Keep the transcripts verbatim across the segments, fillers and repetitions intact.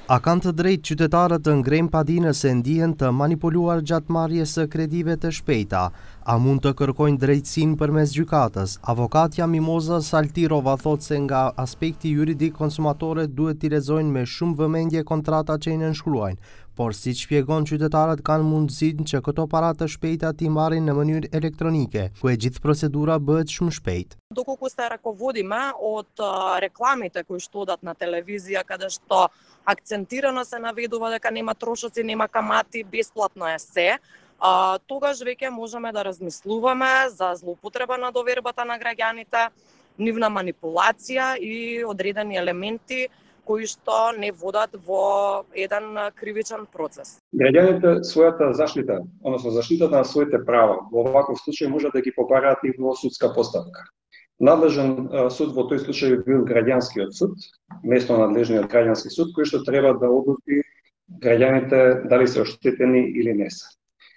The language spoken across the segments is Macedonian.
A kanë të drejtë qytetarët të ngrejnë padinë se ndihen të manipuluar gjatë marrjes së kredive të shpejta. A mund të kërkojnë drejtësinë përmes gjykatës? Avokatja Mimoza Saltirova thotë se nga aspekti juridik konsumatorët duhet t'i lexojnë me shumë vëmendje kontrata që i nënshkruajnë, por siç shpjegon qytetarët kanë mundësinë që këto para të shpejta t'i marrin në mënyrë elektronike, ku e gjithë procedura bëhet shumë shpejt. Доколку се раководиме од рекламите кои што одат на телевизија, каде што акцентирано се наведува дека нема трошоци, нема камати, бесплатно е се, а, тогаш веќе можеме да размислуваме за злоупотреба на довербата на граѓаните, нивна манипулација и одредени елементи кои што не водат во еден кривичен процес. Граѓаните својата заштита, односно заштитата на своите права, во оваков случај може да ги побараат и во судска постапка. Надлежен суд во тој случај бил граѓанскиот суд, место надлежниот граѓански суд, кој што треба да одлучи граѓаните дали се оштетени или не се.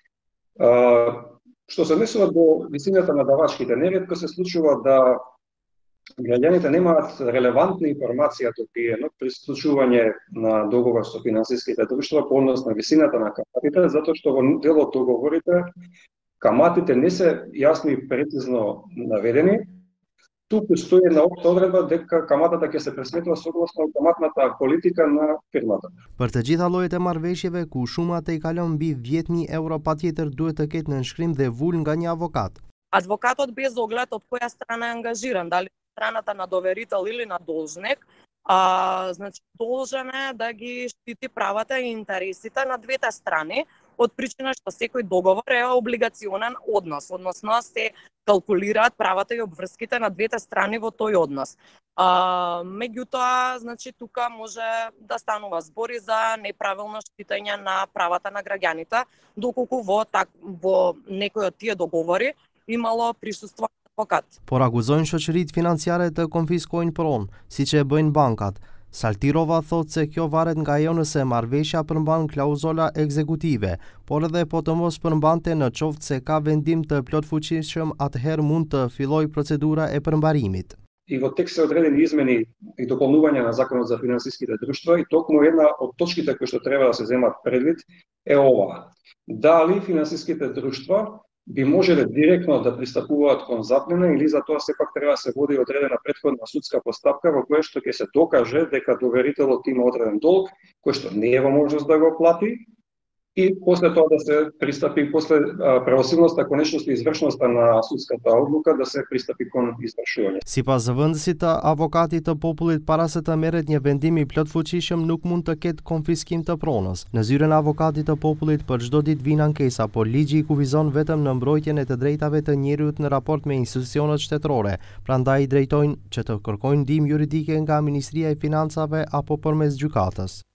Што се однесува до висината на давачките, неретко се случува да граѓаните немаат релевантна информација допиено при склучување на договор со финансиските друштва по однос на висината на каматите, затоа што во дел од договорите каматите не се јасно и прецизно наведени. Туку стои една општа одредба дека каматата ќе се пресметува согласно каматната политика на фирмата. Për të gjitha llojet e marrëveshjeve ku shumata i kalon mbi dhjetë mijë euro, patjetër duhet të ketë nënshkrim dhe vul nga një avokat. Адвокатот без оглед од која страна е ангажиран, дали страната на доверител или на должник, а, значи должен е да ги штити правата и интересите на двете страни, од причина што секој договор е облигационен однос, односно се калкулираат правата и обврските на двете страни во тој однос. А, меѓутоа, значи тука може да станува збори за неправилно штитење на правата на граѓаните, доколку во так во некој од тие договори имало присуство адвокат. Por akuzojnë shoqëritë financiare të konfiskojnë pronë, siç e bëjnë bankat. Saltirova thotë se kjo varet nga ajo nëse marrëveshja përmban klauzola ekzekutive, por edhe po të mos përmbante në qoftë se ka vendim të plotfuqishëm, atëherë mund të fillojë procedura e përmbarimit. И во текст се одредени измени и дополнувања на Законот за финансиските друштва и токму една од точките кои што треба да се земат предвид е ова. Дали финансиските друштва би можеле директно да пристапуваат кон заплена или за тоа сепак треба да се води одредена претходна судска постапка во која што ќе се докаже дека доверителот има одреден долг кој што не е во можност да го плати и после тоа да се пристапи после правосилноста, конечноста и извршноста на судската одлука да се пристапи кон извршување. Sipas zëvendësit të avokatit të popullit, para se të merret një vendim i plotfuqishëm nuk mund të ketë konfiskim të pronës. Në zyrën e avokatit të popullit për çdo ditë vijnë ankesa, por ligji i kufizon vetëm në mbrojtjen e të drejtave të njerëzit në raport me institucionet shtetërore. Prandaj i drejtojnë që të kërkojnë ndihmë juridike nga Ministria e Financave apo përmes gjykatës.